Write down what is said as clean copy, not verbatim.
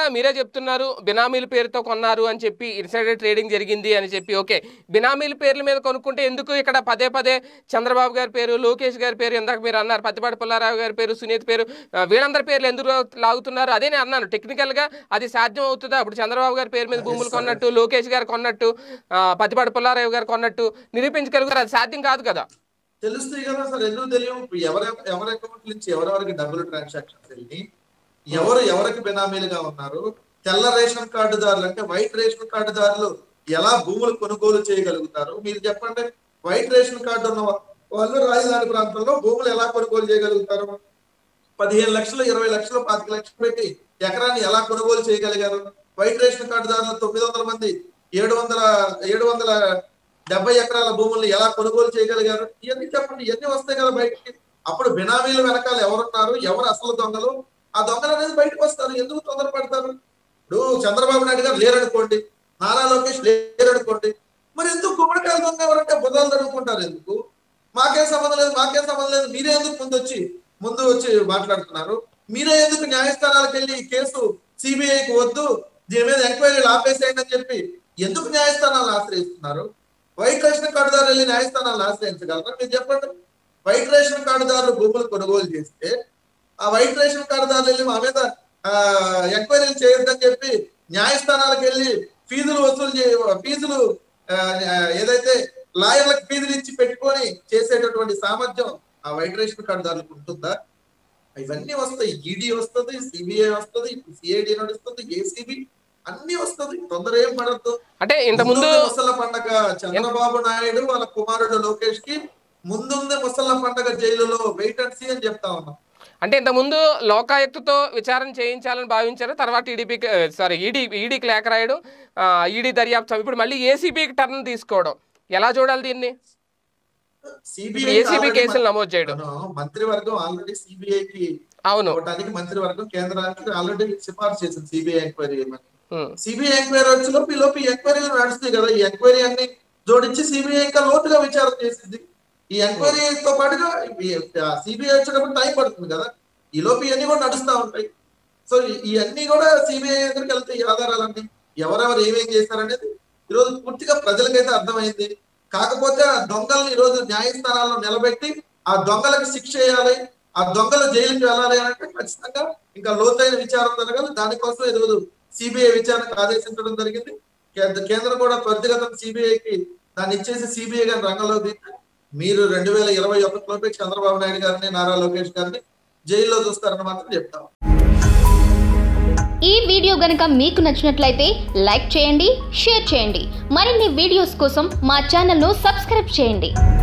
మీరే చెప్తున్నారు బినామీల పేరుతో కొన్నారు అని చెప్పి ఇన్సైడర్ ట్రేడింగ్ జరిగింది అని చెప్పి. ఓకే, బినామీల పేర్ల మీద కొనుక్కుంటే ఎందుకు ఇక్కడ పదే పదే చంద్రబాబు గారి పేరు, లోకేష్ గారి పేరు, ఇందాక మీరు అన్నారు పత్తిపాటి పుల్లారావు గారి పేరు, సునీత పేరు, వీళ్ళందరి పేర్లు ఎందుకు లాగుతున్నారు? అదే నేను అన్నాను, టెక్నికల్గా అది సాధ్యం అవుతుందా? ఇప్పుడు చంద్రబాబు గారి పేరు మీద భూములు కొన్నట్టు, లోకేష్ గారు కొన్నట్టు, పత్తిపాటి పుల్లారావు గారు కొన్నట్టు నిరూపించగలుగుతారు? అది సాధ్యం కాదు కదా. తెలుస్తాయి కదా సార్, ఎందుకు తెలియదు? ఎవరి అకౌంట్ నుంచి ఎవరెవరికి డబ్బులు ట్రాన్సాక్షన్స్ వెళ్ళి ఎవరికి బినామీలుగా ఉన్నారు, తెల్ల రేషన్ కార్డుదారులు అంటే వైట్ రేషన్ కార్డుదారులు ఎలా భూములు కొనుగోలు చేయగలుగుతారు? మీరు చెప్పండి. వైట్ రేషన్ కార్డు ఉన్న వాళ్ళు రాజధాని ప్రాంతంలో భూములు ఎలా కొనుగోలు చేయగలుగుతారు? 15 లక్షలు, 20 లక్షలు, 25 లక్షలు పెట్టి ఎకరాన్ని ఎలా కొనుగోలు చేయగలిగారు? వైట్ రేషన్ కార్డుదారులు 900 మంది 770 ఎకరాల భూముల్ని ఎలా కొనుగోలు చేయగలిగారు? ఇవన్నీ చెప్పండి. ఇవన్నీ వస్తాయి కదా బయటికి. అప్పుడు బినామీల వెనకాల ఎవరున్నారు, ఎవరు అసలు దొంగలు, ఆ దొంగలు అనేది బయటకు వస్తారు. ఎందుకు తొందరపడతారు? ఇప్పుడు చంద్రబాబు నాయుడు గారు లేరనుకోండి, నారా లోకేష్ లేరనుకోండి, మరి ఎందుకు గుమ్మడికాయల దొంగ ఎవరంటే బుధాలు జరుగుకుంటారు? ఎందుకు? మాకేం సంబంధం లేదు, మీరే ఎందుకు ముందు వచ్చి మాట్లాడుతున్నారు? మీరే ఎందుకు న్యాయస్థానాలకు వెళ్ళి ఈ కేసు సిబిఐకి వద్దు, దీని మీద ఎంక్వైరీలు ఆపేసేయండి అని చెప్పి ఎందుకు న్యాయస్థానాలను ఆశ్రయిస్తున్నారు? వైట్ రేషన్ కార్డుదారులు వెళ్ళి న్యాయస్థానాలను ఆశ్రయించగలరా? మీరు చెప్పండి. వైట్ రేషన్ కార్డుదారులు భూములు కొనుగోలు చేస్తే ఆ వైట్ రేషన్ కార్డుదారులు వెళ్ళి మా మీద ఎంక్వైరీలు చేయొద్దని చెప్పి న్యాయస్థానాలకు వెళ్ళి ఫీజులు ఏదైతే లాయర్లకు ఫీజులు ఇచ్చి పెట్టుకొని చేసేటటువంటి సామర్థ్యం ఆ వైట్ రేషన్ కార్డుదారులకు ఉంటుందా? ఇవన్నీ వస్తాయి. ఈడీ వస్తుంది, సిబిఐ వస్తుంది, సిఐడి నడుస్తుంది, ఏసీబీ అన్ని వస్తుంది. తొందర ఏం పడద్దు. అంటే ఇంతకుముందు ముసళ్ళ పండగ చంద్రబాబు నాయుడు వాళ్ళ కుమారుడు లోకేష్ కి ముందుంది ముసళ్ళ పండగ జైలులో వెయిట్ అండ్ సీ అని చెప్తా ఉన్నాం. అంటే ఇంతకుముందు లోకాయుక్తతో విచారణ చేయించాలని భావించారు, తర్వాత ఈడీకి లేఖ రాయడం, ఈడీ దర్యాప్తు, ఇప్పుడు మళ్ళీ ఏసీబీకి టర్న్ తీసుకోవడం, ఎలా చూడాలి దీన్ని? ఏసీబీ కేసులు నమోదు చేయడం. మంత్రివర్గం ఆల్రెడీ సిబిఐకి మంత్రివర్గం కేంద్రానికి ఆల్రెడీ సిఫార్సు చేసింది సిబిఐ ఎంక్వైరీ చేయమని. సిబిఐ ఎంక్వైరీ వచ్చేలోపు ఈ ఎంక్వైరీలు నడుస్తాయి కదా. ఈ ఎంక్వైరీ అన్ని జోడించి సిబిఐ ఇంకా లోతుగా విచారణ చేసింది. ఈ ఎంక్వైరీతో పాటుగా సిబిఐ వచ్చేటప్పుడు టైం పడుతుంది కదా. ఈ లోపు ఇవన్నీ కూడా నడుస్తూ ఉంటాయి. సో ఇవన్నీ కూడా సిబిఐ దగ్గరికి వెళ్తాయి. ఈ ఆధారాలన్నీ ఎవరెవరు ఏమేం చేశారనేది ఈరోజు పూర్తిగా ప్రజలకైతే అర్థమైంది. కాకపోతే ఆ దొంగలను ఈరోజు న్యాయస్థానాల్లో నిలబెట్టి ఆ దొంగలకు శిక్ష చేయాలి, ఆ దొంగలు జైలుకి వెళ్ళాలి అంటే ఖచ్చితంగా ఇంకా లోతైన విచారణ జరగాలి. దానికోసం ఈరోజు సిబిఐ విచారణకు ఆదేశించడం జరిగింది. కేంద్రం కూడా త్వరితగతం సిబిఐకి దాన్ని ఇచ్చేసి సిబిఐ గారిని రంగంలో దిగి మీరు 2021లోపే చంద్రబాబు నాయుడు గారిని, నారా లోకేష్ గారిని జైల్లో చూస్తారని మాత్రం చెప్తాం. ఈ వీడియో గనుక మీకు నచ్చినట్లయితే లైక్ చేయండి, షేర్ చేయండి. మరిన్ని వీడియోస్ కోసం మా ఛానల్ను సబ్స్క్రైబ్ చేయండి.